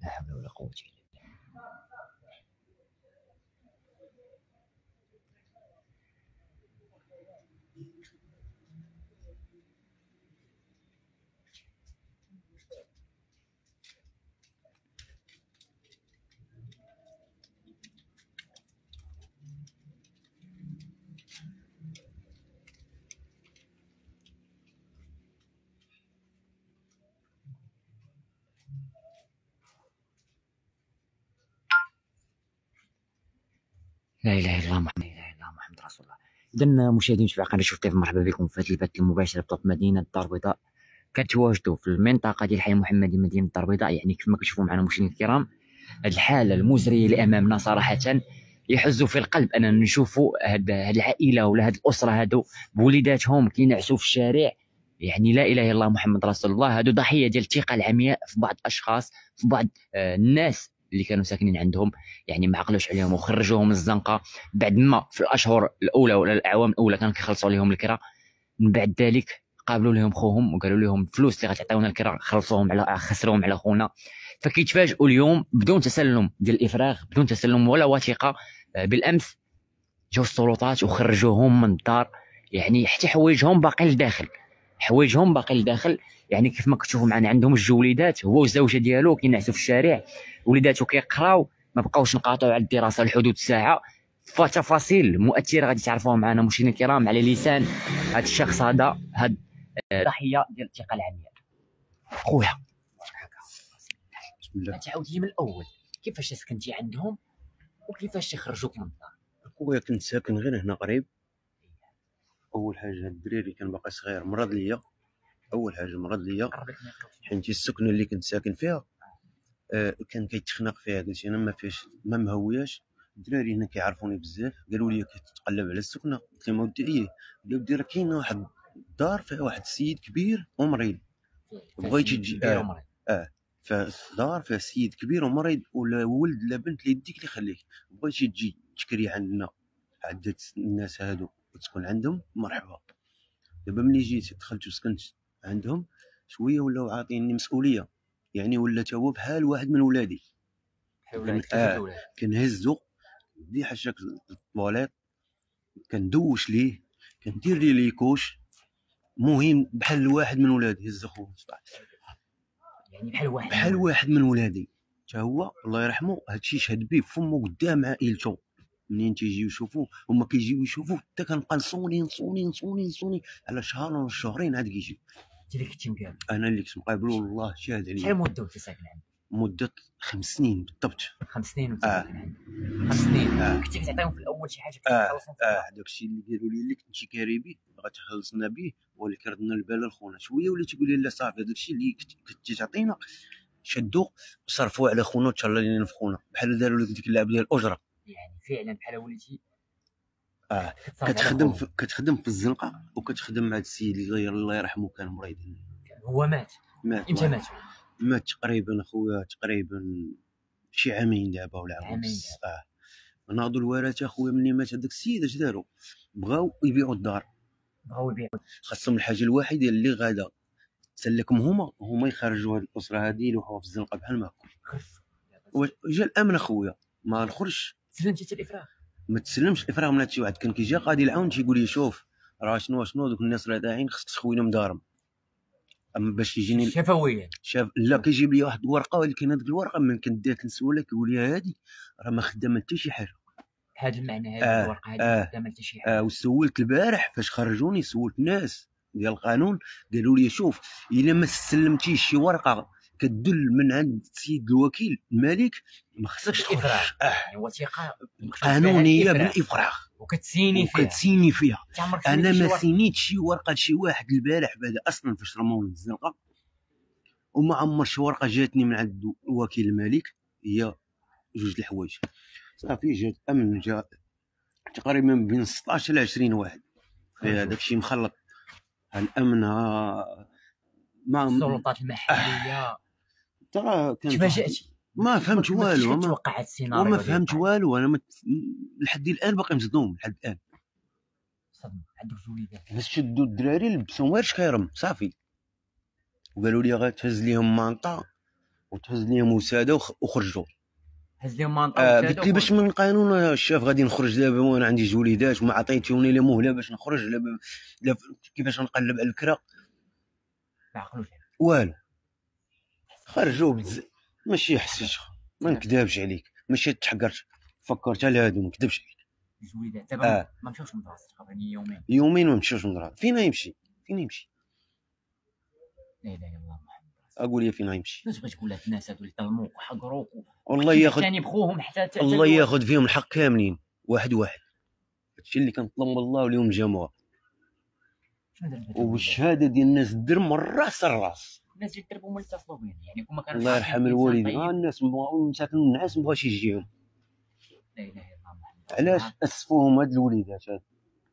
لا حول ولا قوة إلا بالله. لا اله الا الله محمد رسول الله. اذا مشاهدين متابعي قناه شوف كيف، مرحبا بكم في هذا البث المباشر بطرق مدينه الدار البيضاء. كنتواجدوا في المنطقه ديال الحي المحمدي مدينه الدار البيضاء. يعني كما كتشوفوا معنا مشاهدينا الكرام، هذه الحاله المزريه اللي امامنا صراحه يحز في القلب اننا نشوفوا هاد العائله ولا هاد الاسره هادو بوليداتهم كينعسوا في الشارع. يعني لا اله الا الله محمد رسول الله. هادو ضحيه ديال الثقه العمياء في بعض الاشخاص، في بعض الناس اللي كانوا ساكنين عندهم. يعني ما عقلوش عليهم وخرجوهم من الزنقه بعد ما في الاشهر الاولى ولا الاعوام الاولى كانوا كيخلصوا عليهم الكرا. من بعد ذلك قابلوا لهم خوهم وقالوا لهم الفلوس اللي غتعطيونا الكرا خسروهم على خونا. فكيتفاجئوا اليوم بدون تسلم ديال الافراغ، بدون تسلم ولا وثيقه. بالامس جاو السلطات وخرجوهم من الدار. يعني حتى حوايجهم باقي لداخل. يعني كيف ما كتشوفوا معنا عندهم جوج وليدات، هو والزوجه ديالو كينعسوا في الشارع. وليداتو كيقراو، ما بقاوش نقاطعوا على الدراسه لحدود ساعه. فتفاصيل مؤثره غادي تعرفوها معنا مشاهدينا الكرام على لسان هذا الشخص هذا، هاد ضحيه ديال الثقه العمياء. خويا بسم الله، تعاود لي من الاول كيفاش سكنتي عندهم وكيفاش خرجوك من الدار؟ خويا كنت ساكن غير هنا قريب. اول حاجه هاد الدراري كان باقي صغير مرض ليا. حيت السكنه اللي كنت ساكن فيها كان كيتخنق فيها. قلت انا ما فيهاش ما مهوياش. الدراري هنا كيعرفوني بزاف، قالوا لي كتقلب على السكنه. قلت لهم ودي قال ودي راه كاين واحد الدار فيها واحد السيد كبير ومريض، بغيتي تجي فدار فيها سيد كبير ومريض ولا ولد لا بنت اللي يديك اللي يخليك، بغيتي تجي تشكري عندنا عند الناس هادو وتكون عندهم مرحبا. دابا ملي جيت دخلت وسكنت عندهم شويه ولاو عاطيني مسؤوليه. يعني ولا تا هو بحال واحد من ولادي. كنهزو دي حاشاك الطواليت، كندوش ليه، كندير ليه ليكوش. مهم بحال واحد من ولادي. هز خويا يعني بحال واحد من ولادي. حتى هو الله يرحمه هادشي شهد به فمو قدام عائلته. منين تيجيو يشوفوه هما كيجيو يشوفوه حتى كنبقى نصوني على شهر ولا شهرين عاد كيجي. انت اللي كنتي مقابل؟ انا اللي كنت مقابل والله شاهد عليا. شحال مده وانت ساكن عنده؟ مده 5 سنين بالضبط. 5 سنين وانت ساكن عنده؟ 5 سنين. كنتي كتعطيهم في الاول شي حاجه كتخلصهم فيها؟ داكشي اللي قالوا لي اللي كنتي كاري به غتخلصنا به، ولكن كردنا البال لخونا شويه. ولا تيقول لي لا صافي داكشي اللي كنتي تعطينا شدو صرفوا على خونا وتهلا لينا في خونا، بحال داروا لك ديك اللعبه ديال الاجره. يعني فعلا بحال وليتي كتخدم في الزنقه وكتخدم مع السيد اللي الله يرحمه كان مريض. هو مات امتى؟ مات تقريبا خويا شي عامين دابا ولا عامين. ناضوا الورثه خويا ملي مات هذاك السيد اش داروا؟ بغاو يبيعوا الدار. خاصهم الحاجه الوحيده اللي غادا تسلكهم هما يخرجوا هذه الاسره هذه يلوحوها في الزنقه بحال ما هكا. جا الامن خويا ما نخرجش. تسلمتي حتى الافراغ؟ ما تسلمش الافراغ. من هادشي واحد كان كيجي قاضي العون تيقول لي شوف راه شنو دوك الناس راه داعين خصك تخوينهم دارهم. اما باش يجيني شفويا لا كيجيب لي واحد الورقه، ولكن هذيك الورقه من كنديها كنسولها كيقول لي هذه راه ما خدامه حتى شي حاجه. بهذا المعنى هذه الورقه هذه ما خدامه حتى شي حاجه. وسولت البارح فاش خرجوني، سولت الناس ديال القانون قالوا لي شوف الا ما سلمتيش شي ورقه كتدل من عند السيد الوكيل الملك ما خصكش تخرج. يعني وثيقه قانونيه بالافراغ وكتسيني فيها. انا ما سينيت شي ورقه لشي واحد البارح بعد اصلا فاش رموني الزنقه، وما عمر شي ورقه جاتني من عند الوكيل الملك. هي جوج الحوايج صافي. جات امن جا تقريبا بين 16 ل 20 واحد في هذاك الشيء مخلط. الامن مع السلطات المحليه. ترى تفاجأتي؟ ما فهمت والو. ما توقع هذا السيناريو؟ ما فهمت والو. انا لحد الان باقي مصدوم لحد الان. صدمه. عندك وليدات باش شدوا الدراري لبسوا غير شكيرم صافي، وقالوا لي غتهز ليهم مانطا وتهز ليهم وساده وخرجوا. هز ليهم منطقه قلت لي باش من القانون الشاف غادي نخرج دابا وانا عندي 2 وليدات وما عطيتوني لا مهله باش نخرج لا كيفاش نقلب على الكرا ما عقلوش والو. خرجوا ماشي حسيت ما نكذبش عليك، ماشي تحقرت فكرت على هادو ما نكذبش عليك. الوليدات دابا ما مشاوش للمدرسه تقريبا يومين ما مشاوش للمدرسه. فين يمشي؟ لا اله الا الله محمد اقول لي فين يمشي؟ واش بغيت تقول لهاد الناس هادو اللي ظلموك وحقروك والله ياخذ ثاني بخوهم حتى الله ياخذ فيهم الحق كاملين واحد. هادشي اللي كنطلب من الله واليوم جاموها. والشهاده ديال الناس در من الراس الراس. الناس اللي دربهم اللي اتصلوا بهم يعني كون ما كانوش الله يرحم الوالدين. الناس بغاو ساكن الناس ما بغاش يجيهم. لا اله الا الله محمد. علاش اسفوهم هاد الوليدات هاد؟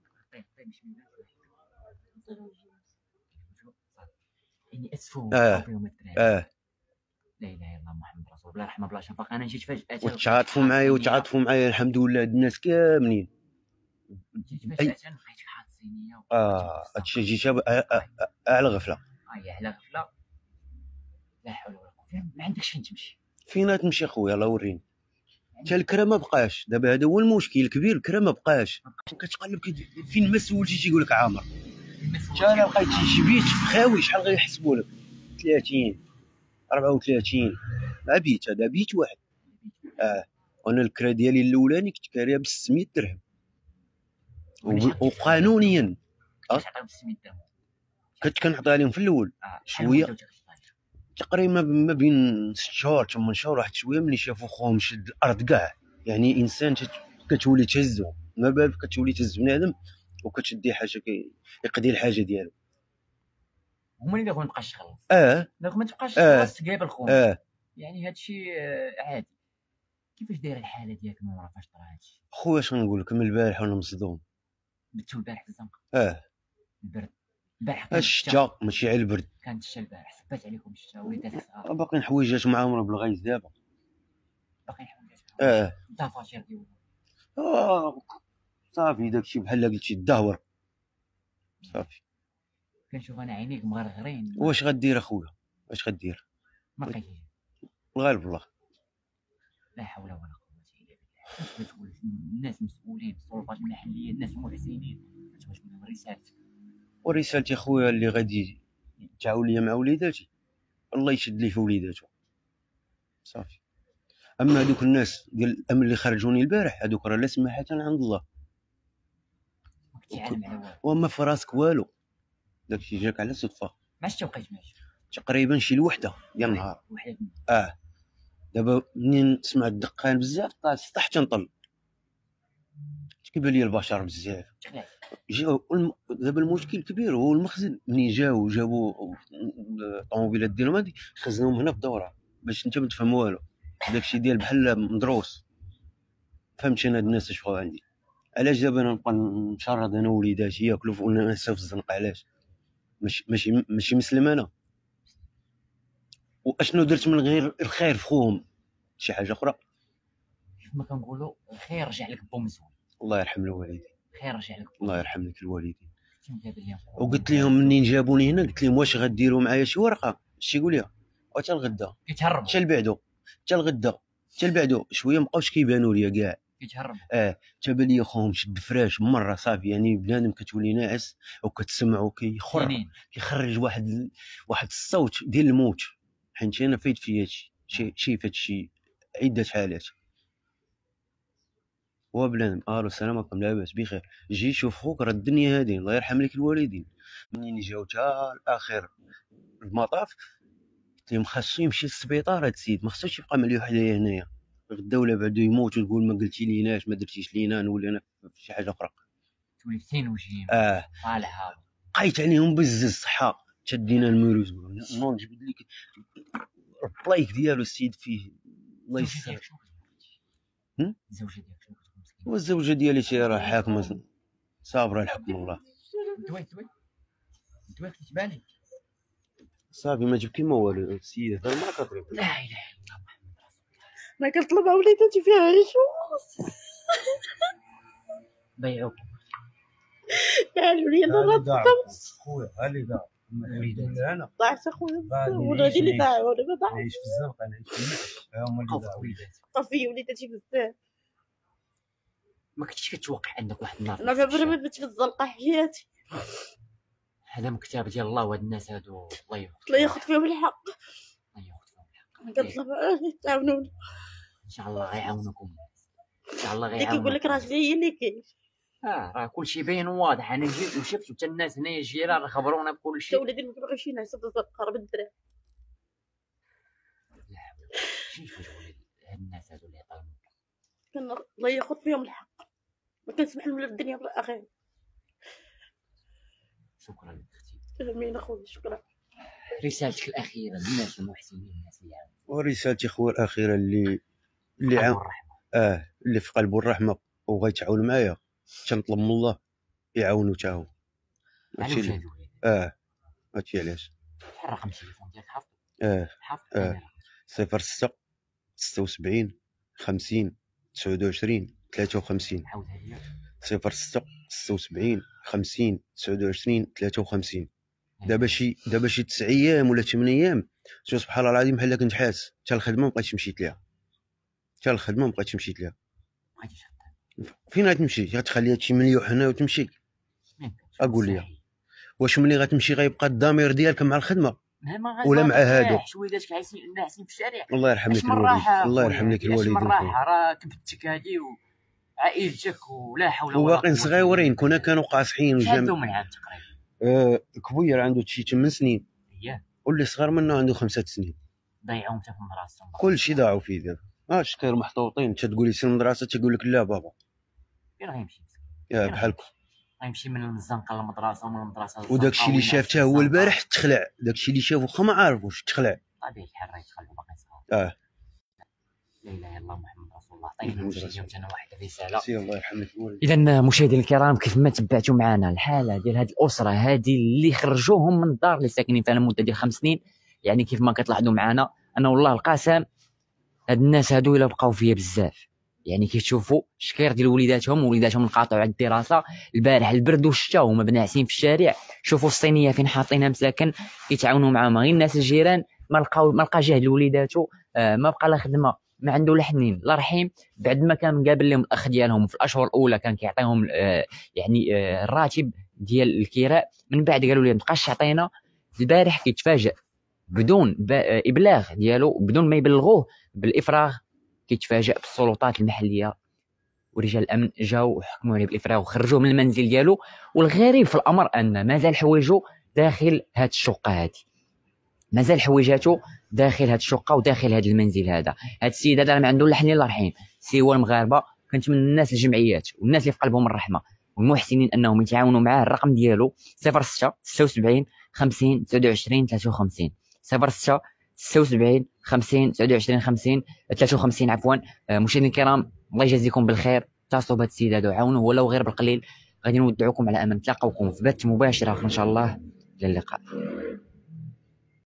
يعني اسفوهم فيهم الدراري. لا اله الا الله محمد رسول الله رحمه بلا شفقه. انا جيت فجاه وتعاطفوا معايا الحمد لله. هاد الناس كاملين فجاه لقيتك حاط صينيه هادشي جيت على غفله. على غفله. لا حول ولا قوه. ما عندكش فين تمشي. فين تمشي اخويا؟ الله وريني. حتى الكرا ما بقاش دابا. هذا هو المشكل الكبير. الكرا ما بقاش. كتقلب فين ما سولتي تيقول لك عامر. حتى انا لقيت شي بيت خاوي. شحال غيحسبوا لك؟ 30 34 مع بيت. هذا بيت واحد. وانا الكرا ديالي الاولاني كنت كاريها ب 600 درهم وقانونيا. كنت كنعطيها لهم في الاول شويه تقريبا ما بين 6 شهور 8 شهور واحد شويه. ملي شافوا خوهم شد الارض كاع يعني انسان كتولي تهزو. ما بالك كتولي تهز بنادم وكتشدي حاجه يقضي الحاجه ديالو. هما اللي ما تبقاش تخلص. ما تبقاش تخلص تقابل خوهم. يعني هادشي عادي. كيفاش دايره الحاله ديالك من ورا فاش طرا هادشي؟ خويا شنو نقول لك؟ من البارح وانا مصدوم. بتو البارح في الزنقه. البرد البارح الشتا ماشي على البرد. كانت الشتا البارح. سبات عليكم الشتا وليدات الصغار. باقيين حويجات معاهم بالغيث دابا. باقيين حويجات. الدافاشير ديالهم. صافي داكشي بحال قلتي الدهور. صافي كنشوف انا عينيك مغرغرين. واش غدير اخويا؟ واش غدير؟ ما بقيتش الغالب الله. لا حول ولا قوه الا بالله. تقول الناس مسؤولين السلطات المحليه الناس محسنين. تقول لهم رسالتك. ورسالتي اخويا اللي غادي تعاون ليا مع وليداتي الله يشد لي في وليداتو. صافي. اما هذوك الناس ديال الامن اللي خرجوني البارح هذوك راه لا سماحه عند الله. وما في راسك والو. داكشي جاك على صدفه. ماش توقيت ماشي تقريبا شي الوحده ديال النهار. دابا منين سمعت الدقان بزاف طاح حتى نطل. كيبان لي البشر بزاف. دابا المشكل الكبير هو المخزن. منين جابوا الطوموبيلات ديالهم هادي خزنوهم هنا في الدوره باش انت ما تفهم والو. داكشي ديال بحال مدروس. فهمتي انا هاد الناس اش بغاو عندي؟ علاش دابا انا نبقى نشرد انا وليداتي ياكلوا والناس في الزنقه؟ علاش؟ ماشي مسلم انا. واشنو درت من غير الخير في خوهم؟ شي حاجه اخرى. كيف ما كنقولوا الخير رجع لك بو مسؤول. الله يرحم الوالدين. الخير رجع لك. الله يرحم لك الوالدين. وقلت لهم منين جابوني هنا قلت لهم واش غديروا معايا شي ورقه؟ شي يقول لي حتى الغدا كيتهربوا حتى البعدو حتى الغدا حتى البعدو شويه مابقاوش كيبانوا ليا كاع كيتهربوا. تابع لي خوهم شد فراش مره صافي. يعني بنادم كتولي ناعس وكتسمعو كيخرج واحد الصوت ديال الموت. حيت انا فايت في هادشي شي فهادشي عده حالات. هو بنادم الو السلام عليكم لاباس بخير جي شوف خوك راه الدنيا هادي الله يرحم لك الوالدين. منين جاو تا الاخر المطاف قلت لهم خاصو يمشي للسبيطار هاد السيد ما خصوش يبقى مليح حدايا هنايا. غدا ولا بعدو يموت وتقول ما قلتي ليناش ما درتيش لينا نولي انا في شي حاجه اخرى. تولي فين وجيم طالعها. بقيت عليهم بز الصحه تدينا الميروز نوض جبد لك البلايك ديالو السيد فيه الله يسر. الزوجه ديالك شنو كتكون مسكينه؟ والزوجه ديالي شي راه حاكمه صابره الحكم الله. دويت كتبان لك صافي ما جاب كيما والو السيد هذا ما كطلب. لا اله الا الله محمد رسول الله. ما كنطلب وليداتي فيها عيشوش بيعوك قالوا لي انا خويا هالي دار انا ضاعت اخويا ولادي اللي ضاعوا انا ما ضاعت. نعيش في الزنقه، نعيش في المعش، هما اللي ضاعوا. طفي وليداتي بزاف. ما كنتش كتوقع عندك واحد النهار انا عمري ما بت في الزنقه حياتي. هذا مكتاب ديال الله، وهاد الناس هادو الله ياخذ فيهم الحق. الله ياخذ فيهم الحق. كنطلب تعاونوني ان شاء الله غيعاونكم، ان شاء الله اللي غيعاونكم. كيقول لك راجلي هي اللي كاين. راه كلشي باين واضح. انا جيت وشفت حتى الناس هنايا الجيران راه خبرونا بكلشي. حتى ولادي ما كيبغيوش ينعسوا في الزنقه راه بالدراري. لا حول. شنو تقول هاد الناس هادو اللي طايمين؟ الله ياخذ فيهم الحق. ما كنسمح لهم لا في الدنيا ولا الاخره. شكرا لك اختي. امين اخويا شكرا. رسالتك الاخيره للناس المحسنين، الناس اللي عاونوا. ورسالتي خويا الاخيره اللي قلبوا الرحمه. اللي في قلبه الرحمه وغيتعاون معايا، تنطلب من الله يعاونو تا هو. علاش هادو؟ هادشي علاش. شحال رقم التليفون ديالك حافظ؟ حافظ. 06 76 50 29 53. عاودها ليا. 06 76 50 29 53. دابا شي 9 ايام ولا 8 ايام، شوف سبحان الله العظيم بحال كنت حاس حتى الخدمه مابقيتش مشيت ليها. فين غتمشي؟ غتخليها تمشي مليون هنا وتمشي؟ اقول لي واش ملي غتمشي غيبقى الضمير ديالك مع الخدمه ولا مع هادو؟ حوايجاتك ناعسين في الشارع. الله يرحم لك الوالدين، الله يرحم لك الوالدين. راحه راه كبتك هادي وعائلتك ولا حول ولا قوه. وباقيين صغيورين كانوا قاصحين. شحال من عام تقريبا؟ كبير عنده شي 8 سنين، واللي صغر منه عنده 5 سنين. ضيعوهم حتى في المدرسه، كلشي ضاعوا فيه دابا. شكير محطوطين، تقول لي سير المدرسه تقول لك لا بابا. فين غيمشي؟ بحالكم غيمشي من الزنقه للمدرسه ومن المدرسه للزنقه. وداكشي اللي شاف حتى هو البارح تخلع، داكشي اللي شاف واخا ما عارفوش تخلع. طبيعي الحال راه يتخلعوا باقي صغار. لا اله الا الله محمد رسول الله. طيب نمشي انا واحد الرساله. الله يرحم لك الوالدين. اذا مشاهدينا الكرام، كيف ما تبعتوا معنا الحاله ديال هذه الاسره هذه اللي خرجوهم من الدار اللي ساكنين فيها لمده ديال 5 سنين، يعني كيف ما كتلاحظوا معنا، انا والله القسم هاد الناس هادو الا بقاو فيا بزاف. يعني كيشوفوا شكير ديال وليداتهم انقطعوا على الدراسه البارح، البرد والشتا وهما بناعسين في الشارع. شوفوا الصينيه فين حاطينها مساكن، يتعاونوا معاهم غير الناس الجيران. ما لقى جهد لوليداتو، ما بقى لا خدمه، ما عنده لا حنين لا رحيم. بعد ما كان مقابل لهم الاخ ديالهم في الاشهر الاولى كان كيعطيهم الراتب ديال الكراء، من بعد قالوا لي ما بقاش تعطينا. البارح كيتفاجئ بدون ابلاغ ديالو، بدون ما يبلغوه بالافراغ، كيتفاجئ بالسلطات المحليه ورجال الامن جاوا وحكموا عليه بالافراغ وخرجوه من المنزل ديالو. والغريب في الامر ان مازال حوايجو داخل هاد الشقه هادي، مازال حويجاتو داخل هاد الشقه وداخل هاد المنزل هذا. هاد السيد هذا ما عنده لا حنين لا رحيم، سوى المغاربه. كنتمنى الناس الجمعيات والناس اللي في قلبهم الرحمه والمحسنين انهم يتعاونوا معاه. الرقم ديالو 06 76 50 29 53 06 76 50 29 50 53 عفوا. مشاهدينا الكرام، الله يجازيكم بالخير. اتصلوا بهذا السيد هذا وعاونوه ولو غير بالقليل. غادي نودعوكم على امل نتلاقاوكم في بث مباشر اخر ان شاء الله. الى اللقاء.